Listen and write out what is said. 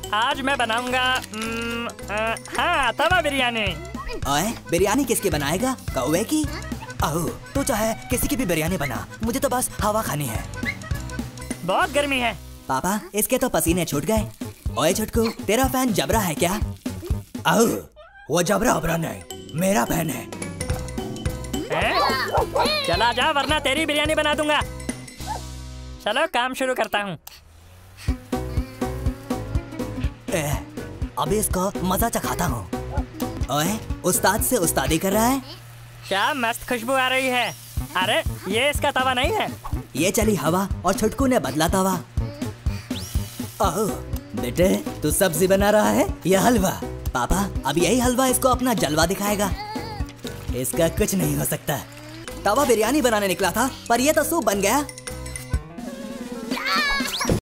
आज मैं बनाऊंगा हाँ तवा बिरयानी। ओए, बिरयानी किसकी बनाएगा? कौवे की? ओह, तू चाहे किसी की भी बिरयानी बना, मुझे तो बस हवा खानी है। बहुत गर्मी है। पापा, इसके तो पसीने छूट गए। ओए छोटकू, तेरा फैन जबरा है क्या? ओह, वो जबरा ओबरा नहीं, मेरा फैन है। चला जा वरना तेरी बिरयानी बना दूंगा। चलो काम शुरू करता हूँ। अभी इसको मजा चखाता हूँ। ओए, उस्ताद से उस्तादी कर रहा है। क्या मस्त खुशबू आ रही है। अरे ये इसका तवा नहीं है। ये चली हवा और छुटकू ने बदला तवा। ओह बेटे, तू सब्जी बना रहा है या हलवा? पापा, अब यही हलवा इसको अपना जलवा दिखाएगा। इसका कुछ नहीं हो सकता। तवा बिरयानी बनाने निकला था पर ये तो सूप बन गया।